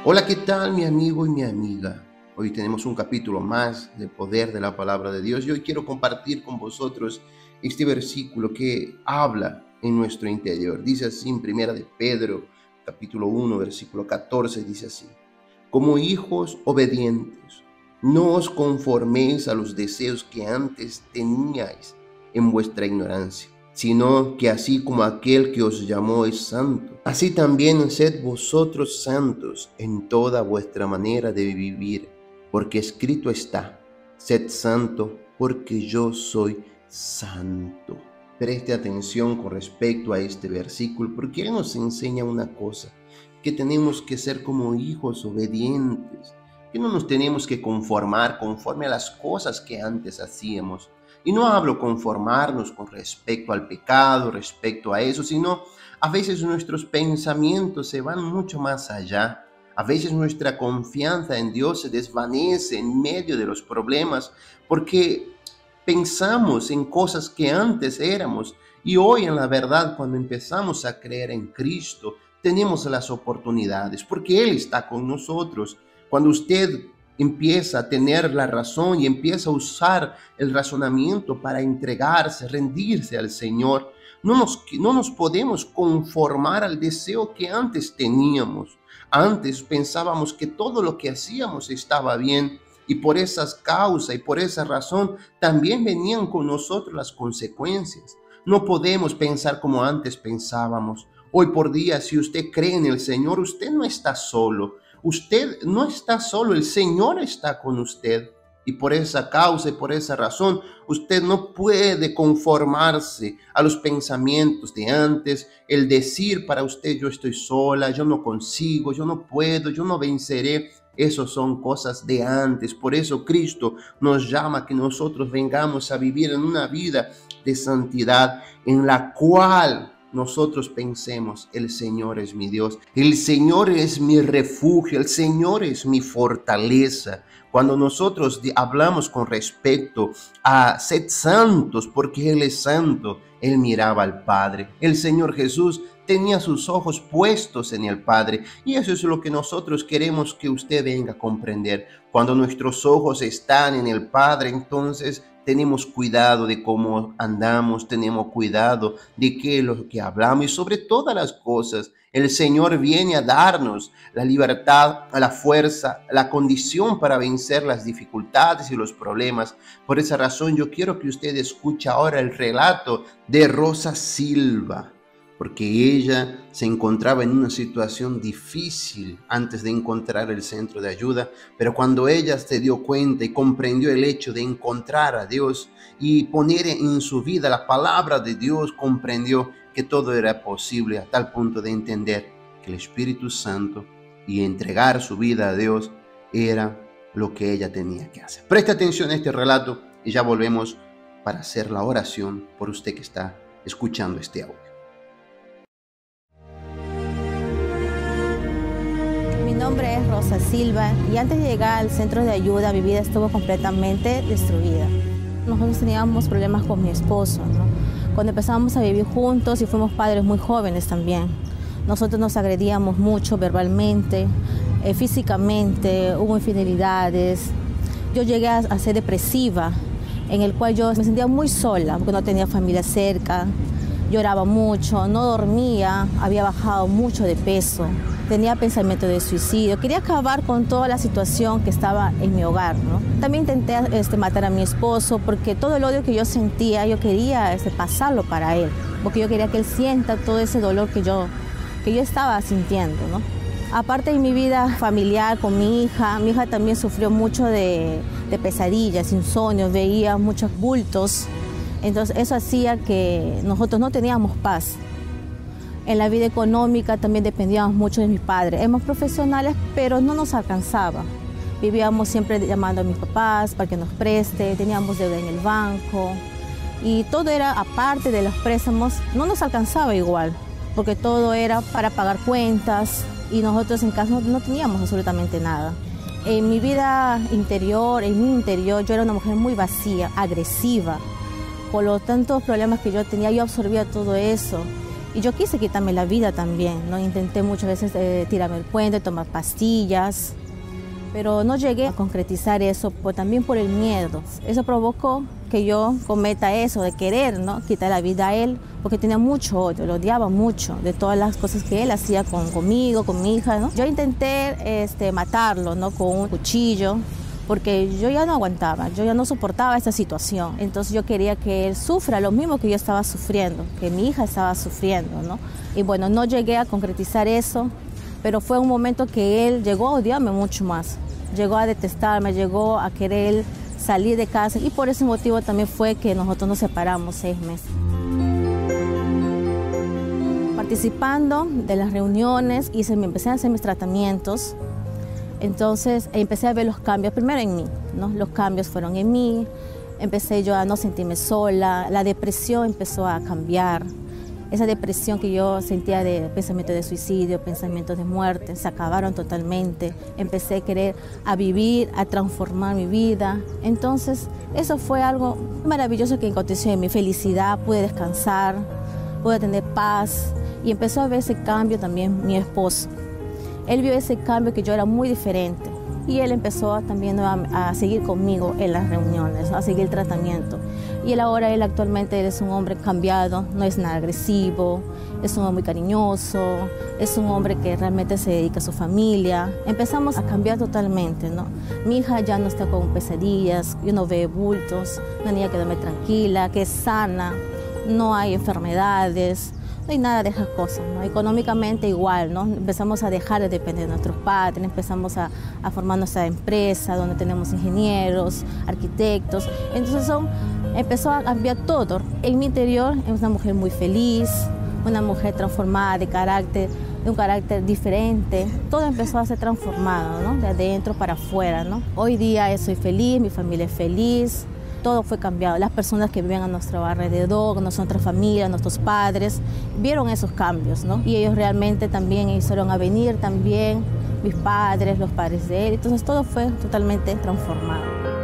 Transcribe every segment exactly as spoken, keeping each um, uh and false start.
Hola, ¿qué tal mi amigo y mi amiga? Hoy tenemos un capítulo más de Poder de la Palabra de Dios y hoy quiero compartir con vosotros este versículo que habla en nuestro interior. Dice así en Primera de Pedro, capítulo uno, versículo catorce, dice así: como hijos obedientes, no os conforméis a los deseos que antes teníais en vuestra ignorancia, sino que así como aquel que os llamó es santo, así también sed vosotros santos en toda vuestra manera de vivir, porque escrito está: sed santo, porque yo soy santo. Preste atención con respecto a este versículo, porque él nos enseña una cosa, que tenemos que ser como hijos obedientes, que no nos tenemos que conformar conforme a las cosas que antes hacíamos. Y no hablo conformarnos con respecto al pecado, respecto a eso, sino a veces nuestros pensamientos se van mucho más allá. A veces nuestra confianza en Dios se desvanece en medio de los problemas porque pensamos en cosas que antes éramos y hoy en la verdad cuando empezamos a creer en Cristo tenemos las oportunidades porque Él está con nosotros. Cuando usted empieza a tener la razón y empieza a usar el razonamiento para entregarse, rendirse al Señor, no nos, no nos podemos conformar al deseo que antes teníamos. Antes pensábamos que todo lo que hacíamos estaba bien y por esas causas y por esa razón también venían con nosotros las consecuencias. No podemos pensar como antes pensábamos. Hoy por día, si usted cree en el Señor, usted no está solo. Usted no está solo, el Señor está con usted. Y por esa causa y por esa razón, usted no puede conformarse a los pensamientos de antes, el decir para usted: yo estoy sola, yo no consigo, yo no puedo, yo no venceré. Esas son cosas de antes. Por eso Cristo nos llama a que nosotros vengamos a vivir en una vida de santidad en la cual nosotros pensemos: el Señor es mi Dios, el Señor es mi refugio, el Señor es mi fortaleza. Cuando nosotros hablamos con respecto a sed santos porque Él es santo, Él miraba al Padre. El Señor Jesús tenía sus ojos puestos en el Padre y eso es lo que nosotros queremos que usted venga a comprender. Cuando nuestros ojos están en el Padre, entonces tenemos cuidado de cómo andamos, tenemos cuidado de qué es lo que hablamos y sobre todas las cosas, el Señor viene a darnos la libertad, la fuerza, la condición para vencer las dificultades y los problemas. Por esa razón yo quiero que usted escuche ahora el relato de Rosa Silva, porque ella se encontraba en una situación difícil antes de encontrar el centro de ayuda, pero cuando ella se dio cuenta y comprendió el hecho de encontrar a Dios y poner en su vida la palabra de Dios, comprendió que todo era posible a tal punto de entender que el Espíritu Santo y entregar su vida a Dios era lo que ella tenía que hacer. Presta atención a este relato y ya volvemos para hacer la oración por usted que está escuchando este audio. Mi nombre es Rosa Silva y antes de llegar al centro de ayuda mi vida estuvo completamente destruida. Nosotros teníamos problemas con mi esposo, ¿no? Cuando empezamos a vivir juntos y fuimos padres muy jóvenes también, nosotros nos agredíamos mucho verbalmente, eh, físicamente, hubo infidelidades. Yo llegué a, a ser depresiva, en el cual yo me sentía muy sola porque no tenía familia cerca, lloraba mucho, no dormía, había bajado mucho de peso. Tenía pensamiento de suicidio, quería acabar con toda la situación que estaba en mi hogar, ¿no? También intenté este, matar a mi esposo porque todo el odio que yo sentía, yo quería este, pasarlo para él, porque yo quería que él sienta todo ese dolor que yo, que yo estaba sintiendo, ¿no? Aparte de mi vida familiar con mi hija, mi hija también sufrió mucho de, de pesadillas, insomnios, veía muchos bultos, entonces eso hacía que nosotros no teníamos paz. En la vida económica también dependíamos mucho de mis padres. Éramos profesionales, pero no nos alcanzaba. Vivíamos siempre llamando a mis papás para que nos preste, teníamos deuda en el banco. Y todo era, aparte de los préstamos, no nos alcanzaba igual, porque todo era para pagar cuentas y nosotros en casa no, no teníamos absolutamente nada. En mi vida interior, en mi interior, yo era una mujer muy vacía, agresiva. Por los tantos problemas que yo tenía, yo absorbía todo eso. Y yo quise quitarme la vida también, ¿no? Intenté muchas veces eh, tirarme el puente, tomar pastillas, pero no llegué a concretizar eso por, también por el miedo. Eso provocó que yo cometa eso de querer, ¿no? Quitar la vida a él, porque tenía mucho odio, lo odiaba mucho de todas las cosas que él hacía con, conmigo, con mi hija, ¿no? Yo intenté este, matarlo, ¿no? Con un cuchillo, porque yo ya no aguantaba, yo ya no soportaba esta situación. Entonces yo quería que él sufra lo mismo que yo estaba sufriendo, que mi hija estaba sufriendo, ¿no? Y bueno, no llegué a concretizar eso, pero fue un momento que él llegó a odiarme mucho más, llegó a detestarme, llegó a querer salir de casa, y por ese motivo también fue que nosotros nos separamos seis meses. Participando de las reuniones, hice, me empecé a hacer mis tratamientos. Entonces empecé a ver los cambios, primero en mí, ¿no? Los cambios fueron en mí, empecé yo a no sentirme sola, la depresión empezó a cambiar. Esa depresión que yo sentía de pensamientos de suicidio, pensamientos de muerte, se acabaron totalmente. Empecé a querer a vivir, a transformar mi vida. Entonces eso fue algo maravilloso que aconteció en mi felicidad, pude descansar, pude tener paz, y empezó a ver ese cambio también mi esposo. Él vio ese cambio, que yo era muy diferente, y él empezó también a, a seguir conmigo en las reuniones, a seguir el tratamiento. Y él ahora, él actualmente él es un hombre cambiado, no es nada agresivo, es un hombre muy cariñoso, es un hombre que realmente se dedica a su familia. Empezamos a cambiar totalmente, ¿no? Mi hija ya no está con pesadillas, yo no veo bultos, una niña que duerme tranquila, que es sana, no hay enfermedades. No hay nada de esas cosas, ¿no? Económicamente igual, ¿no? Empezamos a dejar de depender de nuestros padres, empezamos a, a formar nuestra empresa donde tenemos ingenieros, arquitectos. Entonces son, empezó a cambiar todo. En mi interior es una mujer muy feliz, una mujer transformada de carácter, de un carácter diferente. Todo empezó a ser transformado, ¿no? De adentro para afuera, ¿no? Hoy día soy feliz, mi familia es feliz. Todo fue cambiado. Las personas que viven a nuestro alrededor, nuestra familia, nuestros padres, vieron esos cambios, ¿no? Y ellos realmente también hicieron a venir también, mis padres, los padres de él. Entonces todo fue totalmente transformado.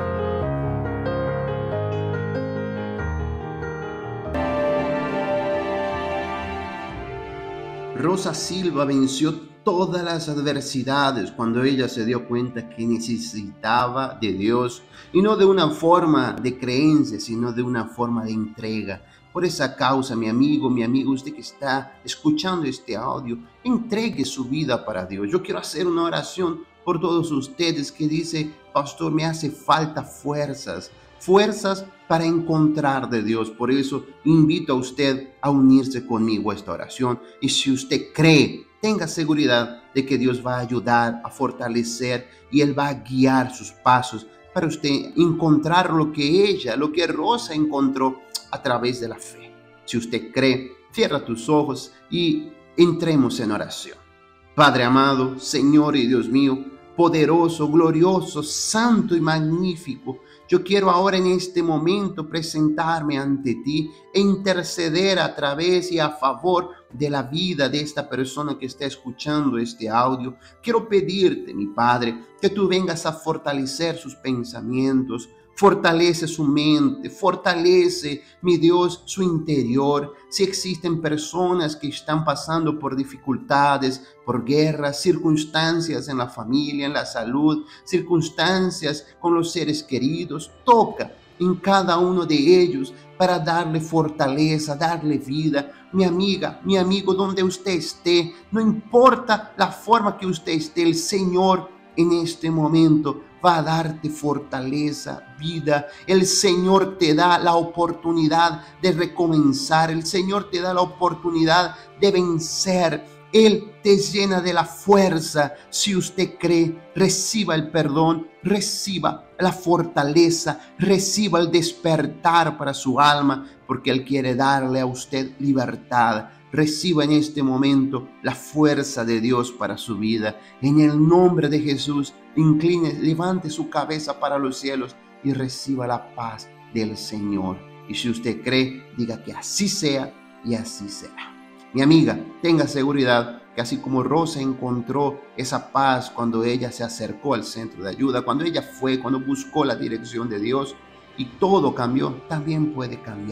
Rosa Silva venció todas las adversidades cuando ella se dio cuenta que necesitaba de Dios, y no de una forma de creencia, sino de una forma de entrega. Por esa causa, mi amigo, mi amigo, usted que está escuchando este audio, entregue su vida para Dios. Yo quiero hacer una oración por todos ustedes que dice: pastor, me hace falta fuerzas, fuerzas para encontrar de Dios. Por eso invito a usted a unirse conmigo a esta oración. Y si usted cree, tenga seguridad de que Dios va a ayudar, a fortalecer, y Él va a guiar sus pasos para usted encontrar lo que ella, lo que Rosa encontró a través de la fe. Si usted cree, cierra tus ojos y entremos en oración. Padre amado, Señor y Dios mío, poderoso, glorioso, santo y magnífico, yo quiero ahora en este momento presentarme ante ti e interceder a través y a favor de la vida de esta persona que está escuchando este audio. Quiero pedirte, mi Padre, que tú vengas a fortalecer sus pensamientos, fortalece su mente, fortalece, mi Dios, su interior. Si existen personas que están pasando por dificultades, por guerras, circunstancias en la familia, en la salud, circunstancias con los seres queridos, toca en cada uno de ellos para darle fortaleza, darle vida. Mi amiga, mi amigo, donde usted esté, no importa la forma que usted esté, el Señor en este momento va a darte fortaleza, vida. El Señor te da la oportunidad de recomenzar. El Señor te da la oportunidad de vencer. Él te llena de la fuerza. Si usted cree, reciba el perdón, reciba la fortaleza, reciba el despertar para su alma, porque Él quiere darle a usted libertad. Reciba en este momento la fuerza de Dios para su vida. En el nombre de Jesús, incline, levante su cabeza para los cielos y reciba la paz del Señor. Y si usted cree, diga que así sea y así será. Mi amiga, tenga seguridad que así como Rosa encontró esa paz cuando ella se acercó al centro de ayuda, cuando ella fue, cuando buscó la dirección de Dios y todo cambió, también puede cambiar.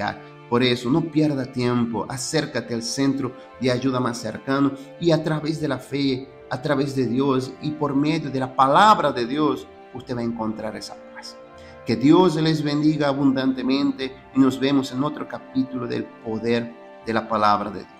Por eso, no pierda tiempo, acércate al centro de ayuda más cercano y a través de la fe, a través de Dios y por medio de la palabra de Dios, usted va a encontrar esa paz. Que Dios les bendiga abundantemente y nos vemos en otro capítulo del poder de la palabra de Dios.